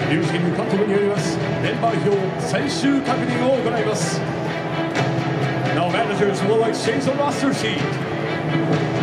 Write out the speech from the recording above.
両チーム監督によりますメンバー表最終確認を行います。Now managers will exchange the roster sheet.